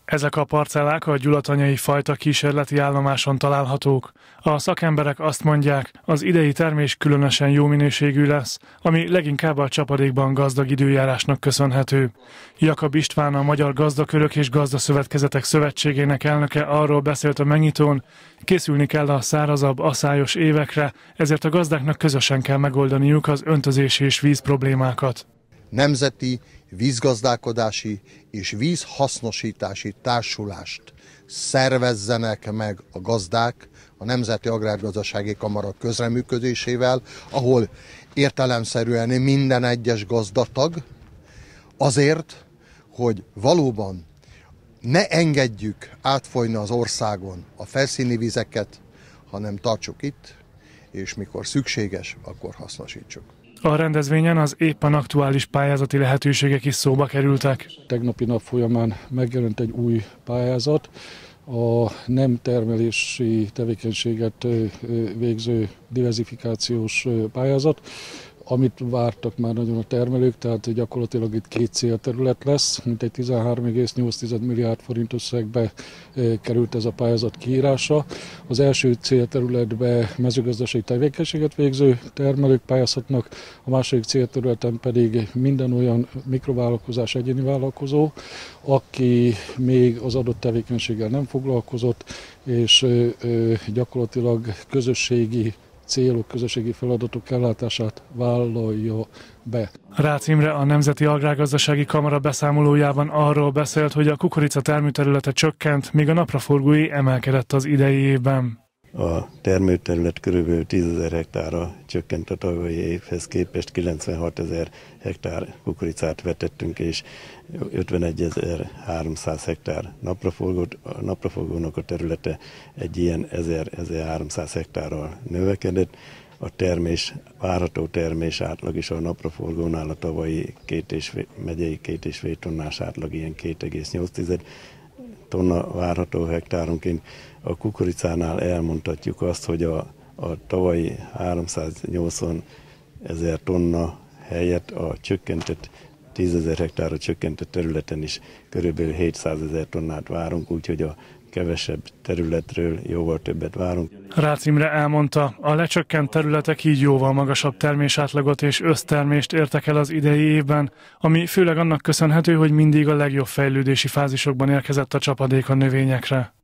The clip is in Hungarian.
Ezek a parcellák a gyulatanyai fajta kísérleti állomáson találhatók. A szakemberek azt mondják, az idei termés különösen jó minőségű lesz, ami leginkább a csapadékban gazdag időjárásnak köszönhető. Jakab István, a Magyar Gazdakörök és Gazdaszövetkezetek Szövetségének elnöke arról beszélt a megnyitón, készülni kell a szárazabb, aszályos évekre, ezért a gazdáknak közösen kell megoldaniuk az öntözési és víz problémákat. Nemzeti vízgazdálkodási és vízhasznosítási társulást szervezzenek meg a gazdák a Nemzeti Agrárgazdasági Kamara közreműködésével, ahol értelemszerűen minden egyes gazdatag, azért, hogy valóban ne engedjük átfolyni az országon a felszíni vizeket, hanem tartsuk itt, és mikor szükséges, akkor hasznosítsuk. A rendezvényen az éppen aktuális pályázati lehetőségek is szóba kerültek. Tegnapi nap folyamán megjelent egy új pályázat, a nem termelési tevékenységet végző diversifikációs pályázat, amit vártak már nagyon a termelők, tehát gyakorlatilag itt két célterület lesz, mintegy 13,8 milliárd forint összegbe került ez a pályázat kiírása. Az első célterületbe mezőgazdasági tevékenységet végző termelők pályázhatnak, a második célterületen pedig minden olyan mikrovállalkozás, egyéni vállalkozó, aki még az adott tevékenységgel nem foglalkozott, és gyakorlatilag közösségi célok, közösségi feladatok ellátását vállalja be. Rácz Imre, a Nemzeti Agrárgazdasági Kamara beszámolójában arról beszélt, hogy a kukorica termőterülete csökkent, míg a napraforgói emelkedett az idei évben. A termőterület kb. 10 000 hektárra csökkent a tavalyi évhez képest, 96 000 hektár kukoricát vetettünk, és 51.300 hektár napraforgót. A napraforgónak a területe egy ilyen 1000-1300 hektárral növekedett. A várható termés átlag is a napraforgónál a tavalyi megyei 2,5 tonnás átlag ilyen 2,8 tonna várható hektáronként. A kukoricánál elmondhatjuk azt, hogy a tavalyi 380 000 tonna helyett a csökkentett 10 000 hektárra csökkentett területen is körülbelül 700 000 tonnát várunk, úgyhogy a kevesebb területről jóval többet várunk. Rácz Imre elmondta, a lecsökkent területek így jóval magasabb termésátlagot és össztermést értek el az idei évben, ami főleg annak köszönhető, hogy mindig a legjobb fejlődési fázisokban érkezett a csapadék a növényekre.